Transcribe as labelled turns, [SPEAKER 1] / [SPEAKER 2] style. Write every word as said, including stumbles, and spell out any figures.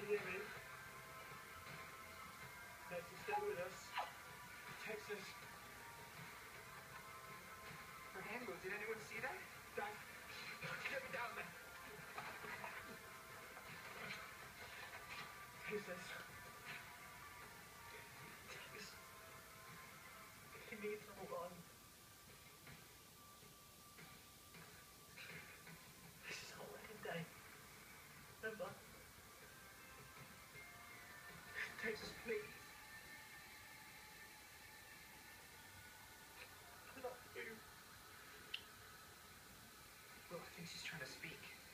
[SPEAKER 1] hear me? Texas, stay with us. Texas.
[SPEAKER 2] Her hand moved. Did anyone see that?
[SPEAKER 1] Dad, get me down there. Texas. Texas. You need to move on. This is our wedding day. Remember? Texas, please. I love you.
[SPEAKER 2] Well, I think she's trying to speak.